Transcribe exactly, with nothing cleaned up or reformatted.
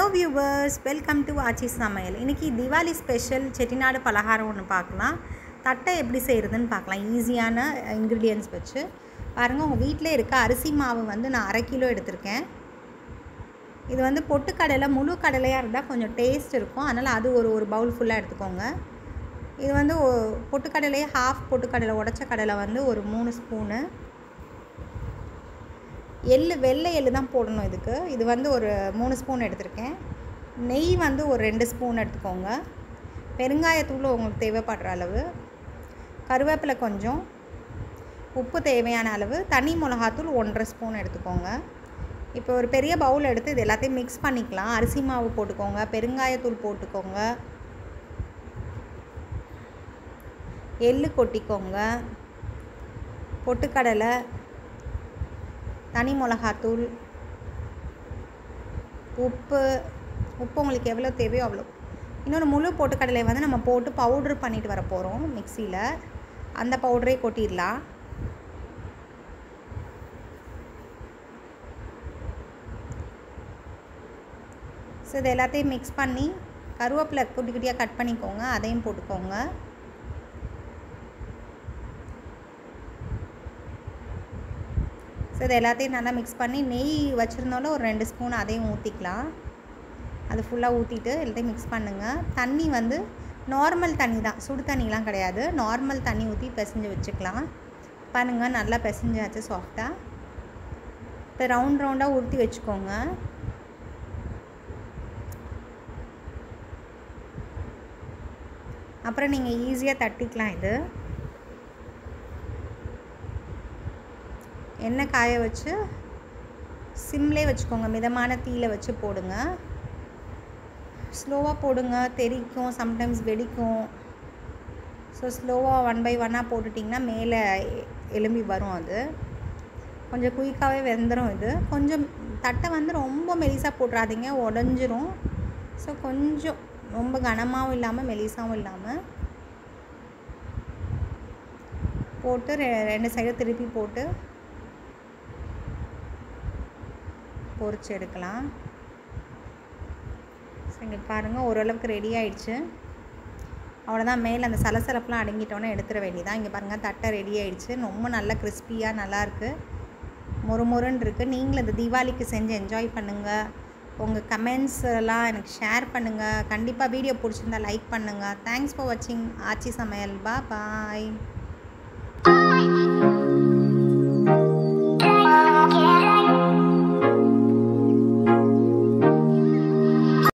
Viewers, welcome to ஆச்சி சமையல். இன்றைக்கி Deepavali special Chettinad பலகாரம் ஒன்று பார்க்கலாம். தட்டை எப்படி செய்கிறதுன்னு பார்க்கலாம். ஈஸியான இன்க்ரீடியன்ட்ஸ் வச்சு பாருங்கள். உங்கள் வீட்டிலே இருக்க அரிசி மாவு வந்து நான் அரை கிலோ எடுத்திருக்கேன். இது வந்து பொட்டுக்கடலை, முழு கடலையாக இருந்தால் கொஞ்சம் டேஸ்ட் இருக்கும். அதனால் அது ஒரு ஒரு பவுல் ஃபுல்லாக எடுத்துக்கோங்க. இது வந்து பொட்டுக்கடலையே ஹாஃப் பொட்டுக்கடலை, உடச்ச கடலை வந்து ஒரு மூணு ஸ்பூனு. எள்ளு, வெள்ளை எள்ளு தான் போடணும் இதுக்கு. இது வந்து ஒரு மூணு ஸ்பூன் எடுத்திருக்கேன். நெய் வந்து ஒரு ரெண்டு ஸ்பூன் எடுத்துக்கோங்க. பெருங்காயத்தூள் உங்களுக்கு தேவைப்படுற அளவு, கருவேப்பிலை கொஞ்சம், உப்பு தேவையான அளவு, தனி மிளகாத்தூள் ஒன்றரை ஸ்பூன் எடுத்துக்கோங்க. இப்போ ஒரு பெரிய பவுல் எடுத்து இது எல்லாத்தையும் மிக்ஸ் பண்ணிக்கலாம். அரிசி மாவு போட்டுக்கோங்க, பெருங்காயத்தூள் போட்டுக்கோங்க, எள்ளு கொட்டிக்கோங்க, பொட்டுக்கடலை, தனி மிளகாத்தூள், உப்பு உப்பு உங்களுக்கு எவ்வளோ தேவையோ அவ்வளோ. இன்னொரு முழு பொட்டுக்கடலை வந்து நம்ம போட்டு பவுட்ரு பண்ணிட்டு வர போகிறோம் மிக்சியில். அந்த பவுடரே கொட்டிடலாம். ஸோ இது எல்லாத்தையும் மிக்ஸ் பண்ணி கருவேப்பிலை குட்டி குட்டியாக கட் பண்ணிக்கோங்க, அதையும் போட்டுக்கோங்க. ஸோ இது எல்லாத்தையும் நல்லா மிக்ஸ் பண்ணி நெய் வச்சுருந்தாலும் ஒரு ரெண்டு ஸ்பூன் அதையும் ஊற்றிக்கலாம். அது ஃபுல்லாக ஊற்றிட்டு எல்லாத்தையும் மிக்ஸ் பண்ணுங்கள். தண்ணி வந்து நார்மல் தண்ணி தான், சுடு தண்ணிலாம் கிடையாது. நார்மல் தண்ணி ஊற்றி பிசைஞ்சு வச்சுக்கலாம். பாருங்கள், நல்லா பிசைஞ்சாச்சு சாஃப்டாக. இப்போ ரவுண்ட் ரவுண்டாக உருட்டி வச்சுக்கோங்க. அப்புறம் நீங்கள் ஈஸியாக தட்டிக்கலாம். இது எண்ணெய் காய வச்சு சிம்லே வச்சுக்கோங்க, மிதமான தீயில் வச்சு போடுங்க. ஸ்லோவாக போடுங்க, தெரிக்கும், சம்டைம்ஸ் வெடிக்கும். ஸோ ஸ்லோவாக ஒன் பை ஒன்னாக போட்டுட்டிங்கன்னா மேலே எலும்பி வரும். அது கொஞ்சம் குயிக்காகவே வெந்துடும். இது கொஞ்சம் தட்டை வந்து ரொம்ப மெலிசாக போட்டுறாதீங்க, உடஞ்சிரும். ஸோ கொஞ்சம் ரொம்ப கனமாகவும் இல்லாமல் மெலிசாகவும் இல்லாமல் போட்டு ரெ ரெண்டு சைடு திருப்பி போட்டு பொரிச்சு எடுக்கலாம். ஸோ இங்கே பாருங்கள், ஓரளவுக்கு ரெடி ஆகிடுச்சு. அவ்வளோதான். மேலே அந்த சலசலப்பெலாம் அடங்கிட்டோன்னே எடுத்துட வேண்டியதான். இங்கே பாருங்கள், தட்டை ரெடி ஆகிடுச்சு. ரொம்ப நல்லா கிறிஸ்பியாக நல்லாயிருக்கு, மொறு மொறுன்னு இருக்குது. நீங்களும் இந்த தீபாவளிக்கு செஞ்சு என்ஜாய் பண்ணுங்கள். உங்கள் கமெண்ட்ஸ் எல்லாம் எனக்கு ஷேர் பண்ணுங்கள். கண்டிப்பாக வீடியோ பிடிச்சிருந்தா லைக் பண்ணுங்கள். தேங்க்ஸ் ஃபார் வாட்சிங் ஆச்சி சமையல். பா பாய்.